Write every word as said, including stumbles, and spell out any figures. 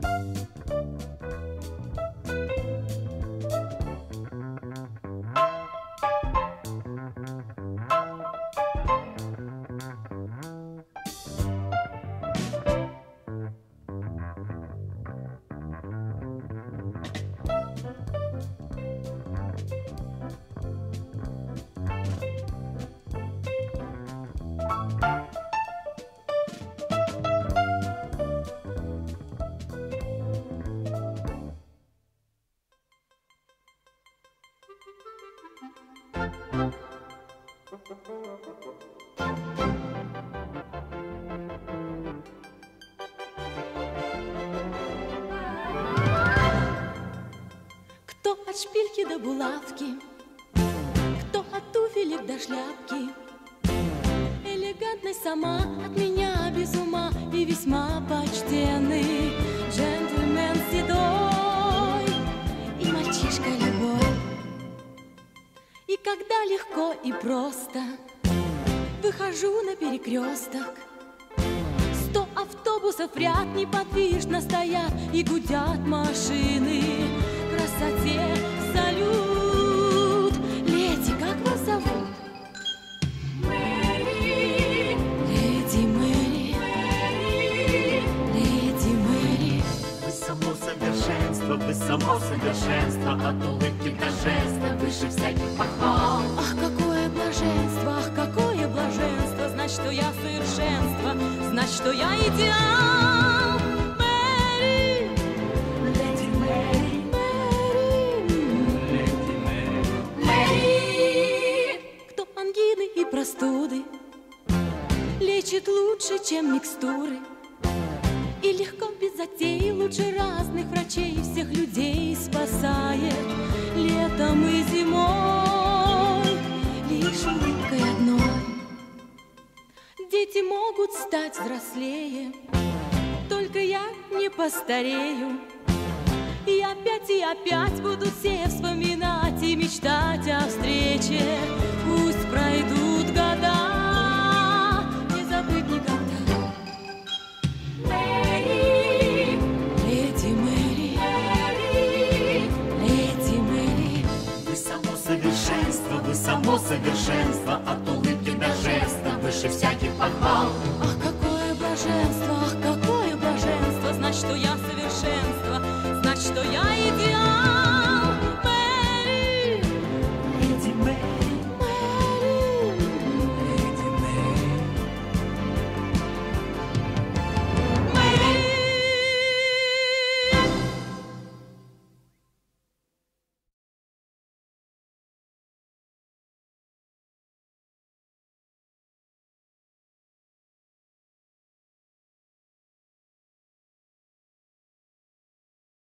Кто от шпильки до булавки, кто от туфелек до шляпки. Элегантность сама от меня без ума и весьма почтенный джентльмен седой и мальчишка любой. И когда легко и просто выхожу на перекресток, сто автобусов в ряд неподвижно стоят и гудят машины. Красоте салют. Леди, как вас зовут? Мэри. Леди Мэри. Мэри. Леди Мэри. Вы само совершенство, вы само совершенство, от улыбки до жеста, выше всяких похвал. Ах, какое блаженство, ах, какое блаженство. Знать, что я совершенство, знать, что я идеал. Мэри. Леди Мэри. Кто ангины и простуды лечит лучше, чем микстуры, и легко, без затей, лучше разных врачей всех людей спасает летом и зимой лишь улыбкой одной. Дети могут стать взрослее, только я не постарею. И опять и опять будут все вспоминать и мечтать о встрече. Пусть пройдут года, не забыть никогда. Мэри. Леди Мэри. Мэри. Леди Мэри. Вы само совершенство, вы само совершенство, от